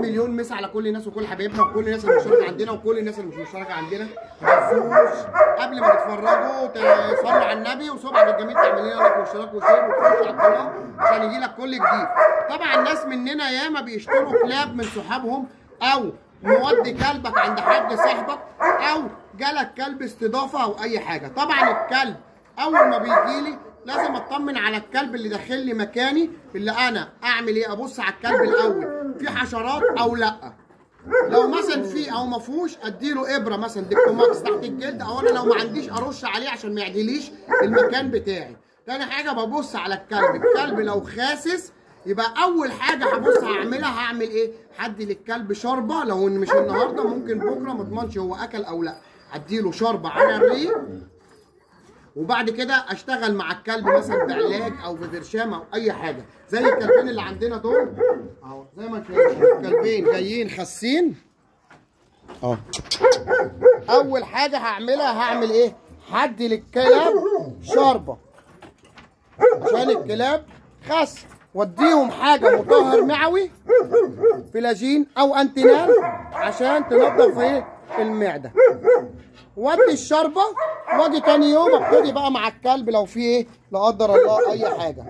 مليون مسا على كل الناس وكل حبايبنا وكل الناس اللي مشتركه عندنا وكل الناس اللي مش مشتركه عندنا. ما تنسوش قبل ما تتفرجوا تصلوا على النبي وصبعك الجميل تعمل لنا لايك واشتراك وشير وتخش على القناه عشان يجي لك كل جديد. طبعا الناس مننا ياما بيشتروا كلاب من صحابهم، او مودي كلبك عند حد صاحبك، او جالك كلب استضافه او اي حاجه. طبعا الكلب اول ما بيجيلي لازم اطمن على الكلب اللي داخل لي مكاني، اللي انا اعمل ايه؟ ابص على الكلب الاول في حشرات او لا. لو مثلا في او ما فيهوش اديله ابره مثلا ديكتوماكس تحت الجلد، او انا لو ما عنديش ارش عليه عشان ما يعديليش المكان بتاعي. تاني حاجه ببص على الكلب لو خاسس يبقى اول حاجه هبص هعملها هعمل ايه؟ هدي للكلب شوربه، لو مش النهارده ممكن بكره ما اضمنش هو اكل او لا، هديله شوربه على الريق. وبعد كده اشتغل مع الكلب مثلا بعلاج او ببرشامه او اي حاجه، زي الكلبين اللي عندنا دول اهو زي ما انت شايف الكلبين جايين خاسين اهو. اول حاجه هعملها هعمل ايه؟ هدي للكلاب شوربه عشان الكلاب خس، واديهم حاجه مطهر معوي فلاجين او انتينال عشان تنظف ايه؟ المعده. وادي الشوربه واجي تاني يوم ابتدي بقى مع الكلب لو في ايه لا قدر الله اي حاجه.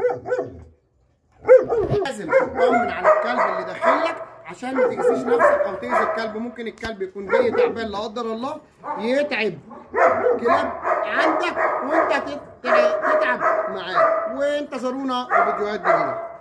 لازم تطمن على الكلب اللي داخلك عشان ما تاذيش نفسك او تاذي الكلب. ممكن الكلب يكون جاي تعبان لا قدر الله يتعب كلاب عندك وانت تتعب معاه. وانتظرونا في فيديوهات جديده.